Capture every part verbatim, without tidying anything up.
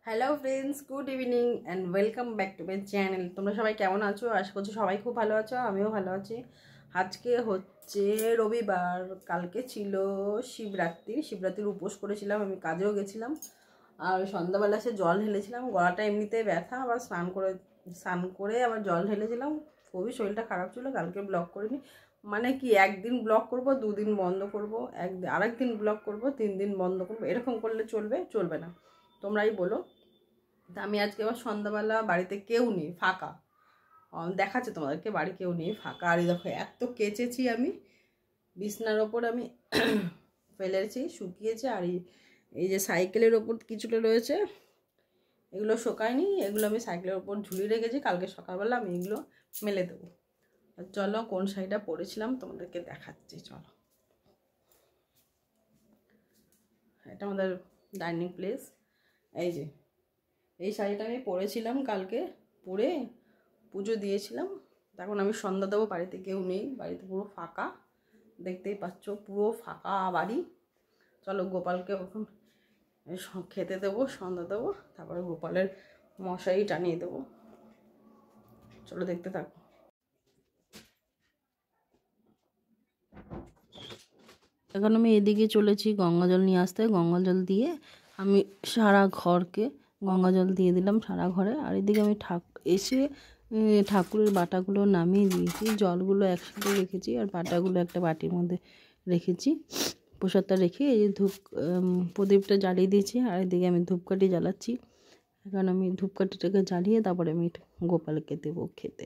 Hello friends, good evening and welcome back to my channel. তোমরা সবাই কেমন আছো? আশা করছি সবাই খুব ভালো আছো, আমিও ভালো আছি। আজকে হচ্ছে রবিবার, কালকে ছিল শিবরাত্রি। শিবরাত্রির উপোস করেছিলাম, আমি কাজেও গেছিলাম। আর সন্ধ্যাবেলা সে জল ঢেলেছিলাম, গলাটা এমনিতে ব্যথা, আবার স্নান করে স্নান করে আবার জল ঢেলেছিলাম। খুবই শরীরটা খারাপ ছিল, কালকে ব্লগ করিনি। মানে কি, একদিন ব্লগ করব, দুদিন বন্ধ করব, এক আরেকদিন ব্লগ করব, তিন দিন বন্ধ করব, এরকম করলে চলবে? চলবে না, তোমরাই বলো। তা আমি আজকে আবার সন্ধ্যাবেলা, বাড়িতে কেউ নেই, ফাঁকা। দেখাচ্ছে তোমাদেরকে, বাড়ি কেউ নেই, ফাঁকা। আর দেখো এত কেচেছি আমি, বিছনার ওপর আমি ফেলেছি, শুকিয়েছে। আর এই যে সাইকেলের ওপর কিছুটা রয়েছে, এগুলো শোকায়নি, এগুলো আমি সাইকেলের ওপর ঝুলিয়ে রেখেছি, কালকে সকালবেলা আমি এগুলো মেলে দেবো। চলো কোন শাড়িটা পরেছিলাম তোমাদেরকে দেখাচ্ছি। চলো, এটা আমাদের ডাইনিং প্লেস। এই যে এই শাড়িটা আমি পরেছিলাম কালকে, পরে পুজো দিয়েছিলাম। তখন আমি সন্ধ্যা দেবো, বাড়িতে কেউ নেই, বাড়িতে পুরো ফাঁকা, দেখতেই পাচ্ছ, পুরো ফাঁকা বাড়ি। চলো গোপালকে এখন খেতে দেবো, সন্ধ্যা দেবো, তারপরে গোপালের মশারি টানিয়ে দেবো। চলো দেখতে থাকো। এখন আমি এদিকে চলেছি গঙ্গা জল নিয়ে আসতে। গঙ্গা জল দিয়ে আমি সারা ঘরকে গঙ্গা জল দিয়ে দিলাম, সারা ঘরে। আর এদিকে আমি ঠাক এসে ঠাকুরের বাটাগুলো নামিয়ে দিয়েছি, জলগুলো একসাথে রেখেছি, আর বাটাগুলো একটা বাটির মধ্যে রেখেছি। প্রসাদটা রেখে এই ধূপ প্রদীপটা জ্বালিয়ে দিয়েছি, আর এদিকে আমি ধূপকাঠি জ্বালাচ্ছি। এখন আমি ধূপকাঠিটাকে জ্বালিয়ে তারপরে আমি গোপালকে দেবো খেতে।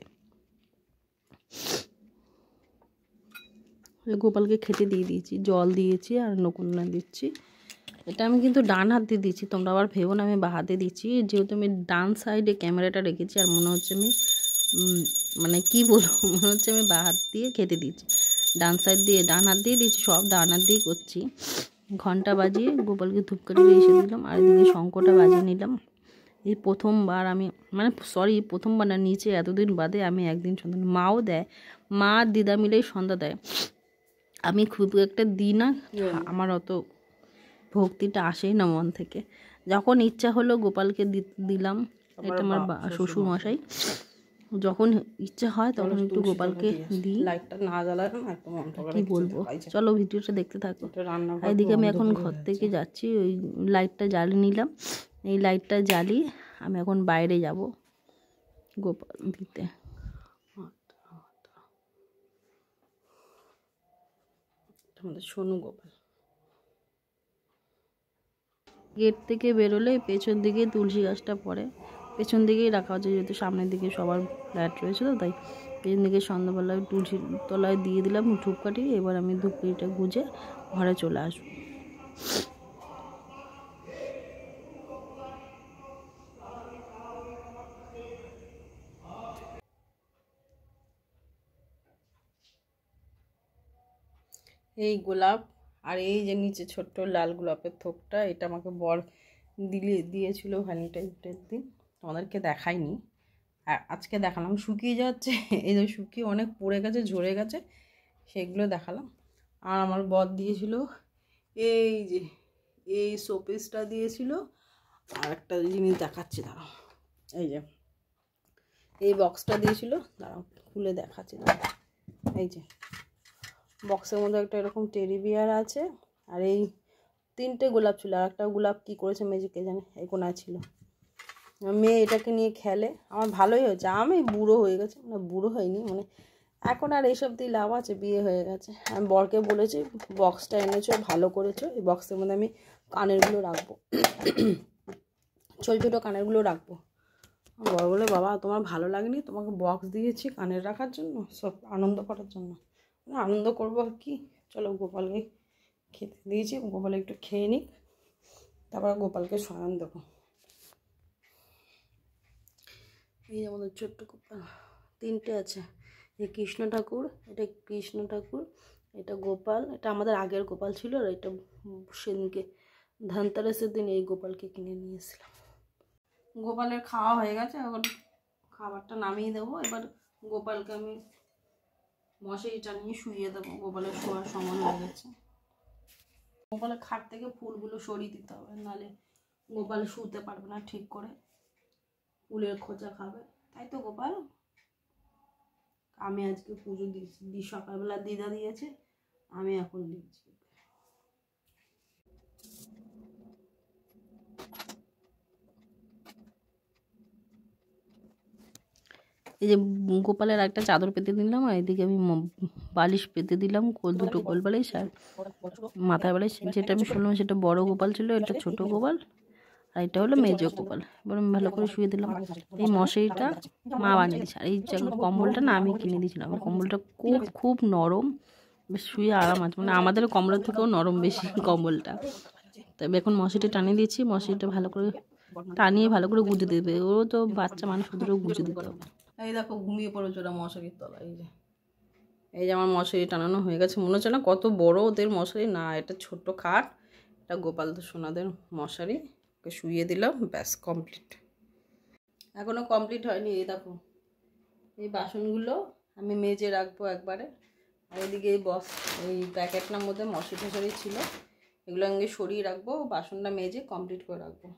গোপালকে খেতে দিয়ে দিয়েছি, জল দিয়েছি আর নকুন্না দিচ্ছি। এটা আমি কিন্তু ডান হাত দিয়ে দিচ্ছি, তোমরা আবার ভেবো না আমি বা হাতে দিচ্ছি। যেহেতু আমি ডান সাইডে ক্যামেরাটা রেখেছি, আর মনে হচ্ছে আমি মানে কি বলবো, মনে হচ্ছে আমি বা হাত দিয়ে খেতে দিচ্ছি। ডান সাইড দিয়ে ডান হাত দিয়ে দিচ্ছি, সব ডান হাত দিয়ে করছি। ঘন্টা বাজিয়ে গোপালকে ধূপকাঠি এসে দিলাম, আর এদিকে শঙ্কটা বাজিয়ে নিলাম। এই প্রথমবার আমি, মানে সরি প্রথমবার না, নিচে এতদিন বাদে আমি একদিন সন্ধ্যা, মাও দেয়, মা দিদা মিলেই সন্ধ্যা দেয়। আমি খুব একটা দিই না, আমার অত ভক্তিটা আসেই না মন থেকে। যখন ইচ্ছা হলো গোপালকে দিলাম। এটা আমার শ্বশুর মশাই, যখন ইচ্ছা হয় তখন একটু গোপালকে দিই। লাইটটা না জ্বালানো একদম, কি বলবো। চলো ভিডিওটা দেখতে থাকো। এদিকে আমি এখন ঘর থেকে যাচ্ছি, ওই লাইটটা জ্বালিয়ে নিলাম। এই লাইটটা জ্বালিয়ে আমি এখন বাইরে যাব গোপাল দিতে। আমাদের সোনু গোপাল গেট থেকে বেরোলে পেছন দিকে তুলসী গাছটা পড়ে, পেছন দিকেই রাখা হচ্ছে, যেহেতু সামনের দিকে সবার ফ্ল্যাট রয়েছে, তো তাই পেছন দিকে সন্ধ্যাবেলায় তুলসী তলায় দিয়ে দিলাম ধূপকাঠি। এবার আমি ধূপকাঠিটা গুঁজে ঘরে চলে আসবো। এই গোলাপ, আর এই যে নিচে ছোট্ট লাল গোলাপের থোকটা, এটা আমাকে বর দিলে দিয়েছিল ভ্যালেন্টাইন্সের দিন, তোমাদেরকে দেখাইনি, আর আজকে দেখালাম। শুকিয়ে যাচ্ছে, এই যে শুকিয়ে অনেক পড়ে গেছে, ঝরে গেছে, সেগুলো দেখালাম। আর আমার বর দিয়েছিল এই যে এই শোপিসটা দিয়েছিল। আর একটা জিনিস দেখাচ্ছি, দাঁড়াও, এই যে এই বক্সটা দিয়েছিল, দাঁড়াও খুলে দেখাচ্ছি, দাঁড়াও। এই যে বক্সের মধ্যে একটা এরকম টেডি বিয়ার আছে, আর এই তিনটে গোলাপ ছিল, আর একটা গোলাপ কী করেছে মেজিকে জানে, এই কোনায় ছিল। মেয়ে এটাকে নিয়ে খেলে, আমার ভালোই হয়েছে। আমি বুড়ো হয়ে গেছে, মানে বুড়ো হয়নি, মানে এখন আর এইসব দিয়ে লাভ আছে, বিয়ে হয়ে গেছে। আমি বরকে বলেছি বক্সটা এনেছো, ভালো করেছো, এই বক্সের মধ্যে আমি কানেরগুলো রাখবো, ছোটো ছোটো কানেরগুলো রাখবো। বর বলে, বাবা তোমার ভালো লাগেনি, তোমাকে বক্স দিয়েছি কানের রাখার জন্য, সব আনন্দ করার জন্য। আনন্দ করবো আর কি। চলো গোপালকে খেতে দিয়েছি, গোপাল একটু খেয়ে নিক, তারপর গোপালকে শয়ন দেবো। এই আমাদের ছোট্ট গোপাল, তিনটে আছে। এই কৃষ্ণ ঠাকুর, এটা কৃষ্ণ ঠাকুর, এটা গোপাল, এটা আমাদের আগের গোপাল ছিল, আর এটা সেদিনকে ধনতেরাসের দিন এই গোপালকে কিনে নিয়েছিলাম। গোপালের খাওয়া হয়ে গেছে, এখন খাবারটা নামিয়ে দেবো। এবার গোপালকে আমি মশারিটা নিয়ে শুইয়ে দেবো, গোপালের শোয়ার সময় হয়ে গেছে। গোপালের খাট থেকে ফুলগুলো সরিয়ে দিতে হবে, নাহলে গোপাল শুতে পারবে না ঠিক করে, ফুলের খোঁজা খাবে, তাই তো গোপাল? আমি আজকে পুজো দিয়েছি, দি সকালবেলা দিদা দিয়েছে, আমি এখন দিচ্ছি। এই যে গোপালের একটা চাদর পেতে দিলাম, আর এদিকে আমি বালিশ পেতে দিলাম, কোল দুটো কোল বালিশ আর মাথার বালিশ। যেটা আমি শুনলাম সেটা বড় গোপাল ছিল, এটা ছোট গোপাল, আর এটা হলো মেজ গোপাল। এবার আমি ভালো করে শুয়ে দিলাম। এই মশারিটা মা বানিয়ে দিয়েছে, আর এই কম্বলটা না আমি কিনে দিয়েছিলাম। কম্বলটা খুব খুব নরম, বেশ শুয়ে আরাম আছে, মানে আমাদের কম্বলের থেকেও নরম বেশি কম্বলটা। তবে এখন মশারিটা টানিয়ে দিয়েছি, মশারিটা ভালো করে টানিয়ে ভালো করে গুঁজে দেবে, ও তো বাচ্চা মানুষ, ওদেরও গুঁজে দিতে হবে। এই দেখো ঘুমিয়ে পড়েছে ওরা মশারির তলায়। এই যে এই যে আমার মশারি টানানো হয়ে গেছে। মনে হচ্ছে না কত বড় ওদের মশারি, না এটা ছোট্ট খাট, এটা গোপাল তো সোনাদের মশারি। ওকে শুয়ে দিলাম, ব্যাস কমপ্লিট। এখনও কমপ্লিট হয়নি। এই দেখো এই বাসনগুলো আমি মেজে রাখবো একবারে, আর এদিকে এই বস এই প্যাকেটটার মধ্যে মশারি টশারি ছিল, এগুলো আমি সরিয়ে রাখবো, বাসনটা মেজে কমপ্লিট করে রাখবো।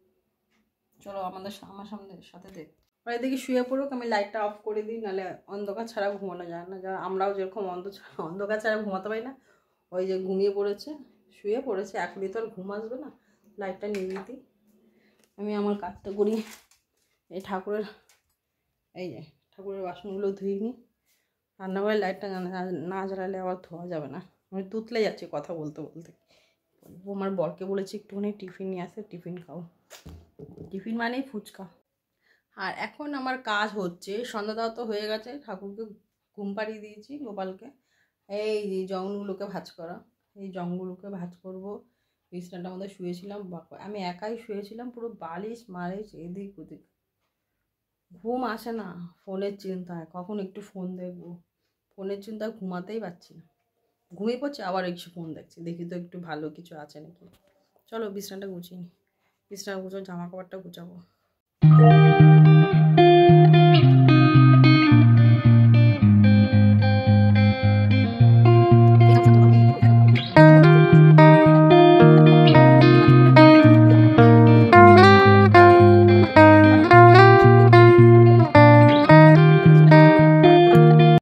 চলো আমাদের আমার সামনে সাথে দেখ। আর এদিকে শুয়ে পড়ুক, আমি লাইটটা অফ করে দিই, নাহলে অন্ধকার ছাড়া ঘুমানো যায় না। যা আমরাও যেরকম অন্ধ অন্ধকার ছাড়া ঘুমাতে পারি না, ওই যে ঘুমিয়ে পড়েছে, শুয়ে পড়েছে, এখনই তো আর ঘুম আসবে না, লাইটটা নিয়ে দিই। আমি আমার কাজটা করি। এই ঠাকুরের এই যে ঠাকুরের বাসনগুলো ধুয়ে নিই। রান্নাঘরের লাইটটা না জ্বালালে আবার ধোয়া যাবে না, আমি তুতলে যাচ্ছি কথা বলতে বলতে। আমার বরকে বলেছি একটুখানি টিফিন নিয়ে আসে, টিফিন খাও। টিফিন মানেই ফুচকা। আর এখন আমার কাজ হচ্ছে, সন্ধ্যা দাওয়া তো হয়ে গেছে, ঠাকুরকে ঘুম পাড়িয়ে দিয়েছি গোপালকে। এই যে জঙ্গলগুলোকে ভাজ করা, এই জঙ্গলগুলোকে ভাজ করবো। বিছনাটার মধ্যে শুয়েছিলাম, আমি একাই শুয়েছিলাম, পুরো বালিশ মালিশ এদিক ওদিক, ঘুম আসে না। ফোনের চিন্তায় কখন একটু ফোন দেখবো, ফোনের চিন্তায় ঘুমাতেই পারছি না। ঘুমিয়ে পড়ছি, আবার একটু ফোন দেখছি, দেখি তো একটু ভালো কিছু আছে নাকি। চলো বিছনাটা গুছিয়ে নিই, বিছনাটা গুছো, জামা কাপড়টা গুছাবো।